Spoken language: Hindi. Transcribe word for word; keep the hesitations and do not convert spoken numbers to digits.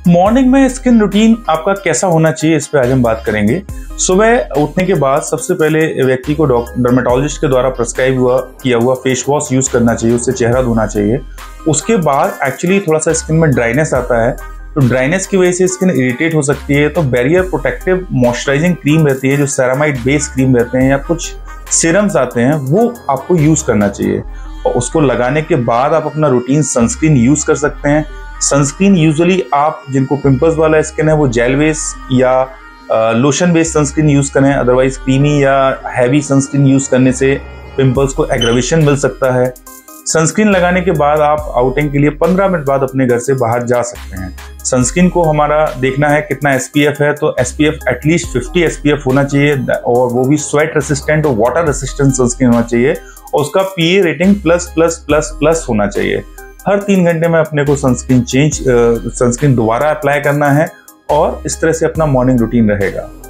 मॉर्निंग में स्किन रूटीन आपका कैसा होना चाहिए, इस पे आज हम बात करेंगे। सुबह उठने के बाद सबसे पहले व्यक्ति को डर्मेटोलॉजिस्ट के द्वारा प्रिस्क्राइब हुआ किया हुआ फेस वॉश यूज करना चाहिए, उससे चेहरा धोना चाहिए। उसके बाद एक्चुअली थोड़ा सा स्किन में ड्राइनेस आता है, तो ड्राइनेस की वजह से स्किन इरिटेट हो सकती है, तो बैरियर प्रोटेक्टिव मॉइस्चराइजिंग क्रीम रहती है, जो सेरामाइड बेस क्रीम रहते हैं या कुछ सीरम्स आते हैं, वो आपको यूज करना चाहिए। और उसको लगाने के बाद आप अपना रूटीन सनस्क्रीन यूज कर सकते हैं। सनस्क्रीन यूजुअली आप जिनको पिंपल्स वाला स्किन है वो जेल बेस या लोशन बेस्ड सनस्क्रीन यूज करें, अदरवाइज क्रीमी या हैवी सनस्क्रीन यूज करने से पिंपल्स को एग्रेवेशन मिल सकता है। सनस्क्रीन लगाने के बाद आप आउटिंग के लिए पंद्रह मिनट बाद अपने घर से बाहर जा सकते हैं। सनस्क्रीन को हमारा देखना है कितना एसपीएफ है, तो एसपीएफ एटलीस्ट पचास एसपीएफ होना चाहिए, और वो भी स्वेट रेसिस्टेंट और वाटर रेसिस्टेंट सनस्क्रीन होना चाहिए, और उसका PA rating plus plus plus plus होना चाहिए। हर तीन घंटे में अपने को सनस्क्रीन चेंज सनस्क्रीन दोबारा अप्लाई करना है, और इस तरह से अपना मॉर्निंग रूटीन रहेगा।